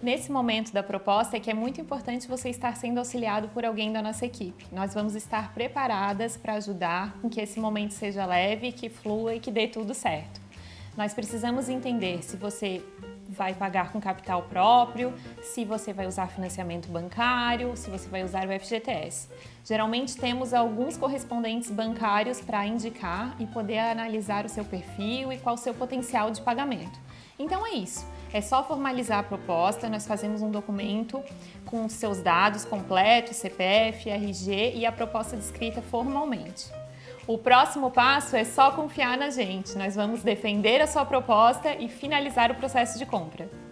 Nesse momento da proposta é que é muito importante você estar sendo auxiliado por alguém da nossa equipe. Nós vamos estar preparadas para ajudar com que esse momento seja leve, que flua e que dê tudo certo. Nós precisamos entender se você vai pagar com capital próprio, se você vai usar financiamento bancário, se você vai usar o FGTS. Geralmente temos alguns correspondentes bancários para indicar e poder analisar o seu perfil e qual o seu potencial de pagamento. Então é isso, é só formalizar a proposta, nós fazemos um documento com os seus dados completos, CPF, RG e a proposta descrita formalmente. O próximo passo é só confiar na gente, nós vamos defender a sua proposta e finalizar o processo de compra.